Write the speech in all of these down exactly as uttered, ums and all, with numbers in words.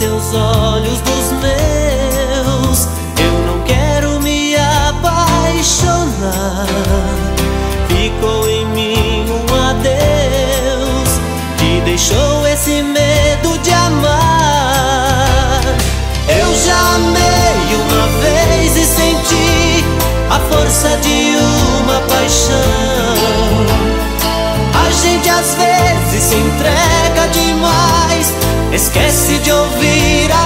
seus olhos dos meus. Eu não quero me apaixonar. Ficou em mim um adeus que deixou esse medo de amar. Eu já amei uma vez e senti a força de uma paixão. A gente às vezes se entrega demais, esquece de ouvir a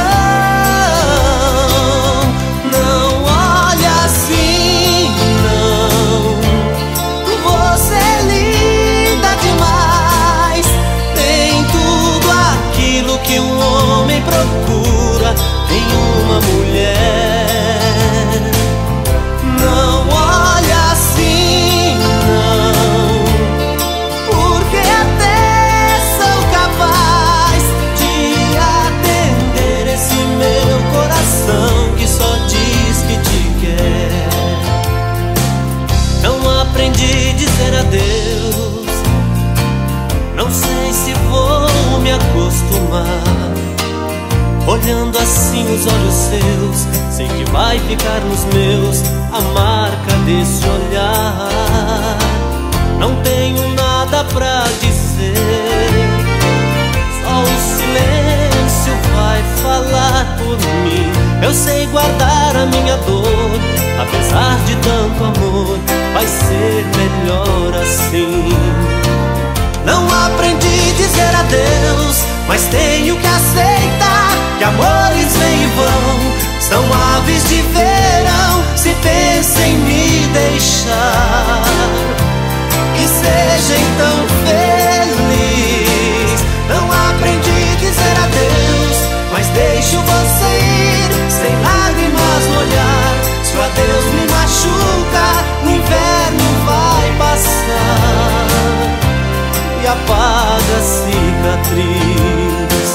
razão. Não olha assim, não. Você é linda demais. Tem tudo aquilo que um homem procura em uma mulher. Não olha assim, não, porque até sou capaz de atender esse meu coração que só diz que te quer. Não aprendi a dizer adeus, não sei se vou me acostumar. Olhando assim os olhos seus, sei que vai ficar nos meus a marca desse olhar. Não tenho nada pra dizer, só o silêncio vai falar por mim. Eu sei guardar a minha dor, apesar de tanto amor, vai ser melhor assim. Não aprendi a dizer adeus, mas tenho que aceitar que amores vêm e vão, são aves de verão. Se pensa em me deixar, que seja então feliz. Não aprendi a dizer adeus, mas deixo você ir, sem lágrimas no olhar. Se o adeus me machuca, o inverno vai passar e apaga a cicatriz.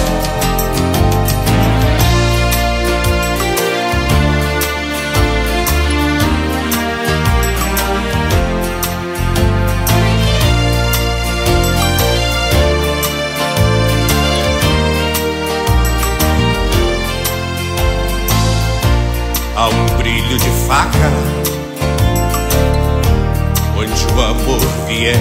Há um brilho de faca onde o amor vier,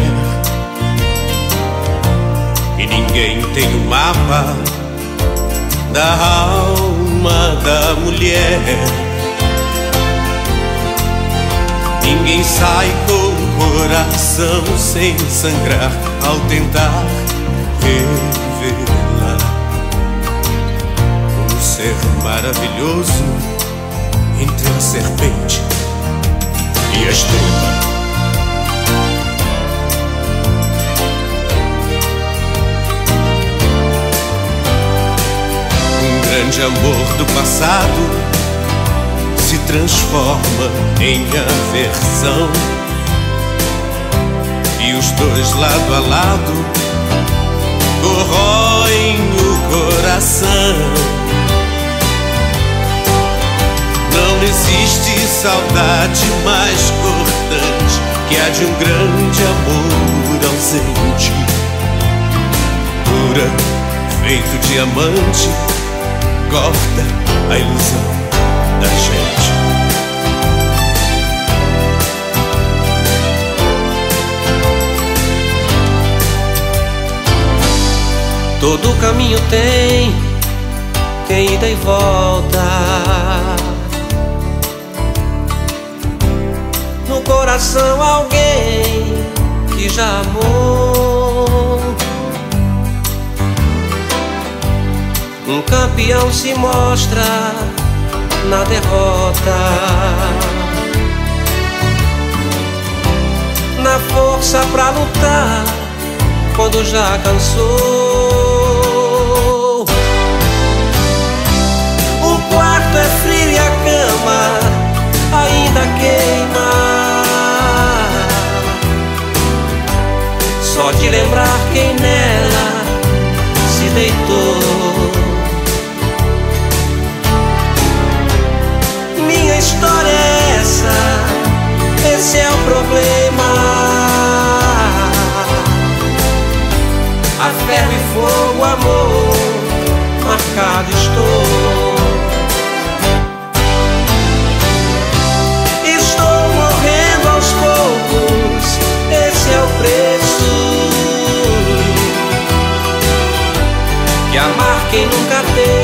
e ninguém tem o mapa da alma da mulher. Ninguém sai com o coração sem sangrar ao tentar revelar um ser maravilhoso entre a serpente e a estrela. Um grande amor do passado se transforma em aversão, e os dois lado a lado corroem o coração. Não existe saudade mais cortante que a de um grande amor ausente. Pura, feito diamante, corta a ilusão da gente. Todo caminho tem, tem ida e volta. No coração alguém que já amou. Um campeão se mostra na derrota, na força pra lutar quando já cansou. O quarto é frio e a cama ainda queima. Só de lembrar quem nela se deitou. Minha história é essa, esse é o problema. A ferro e fogo, amor, marcado estou. Estou morrendo aos poucos, esse é o preço que amar quem nunca teve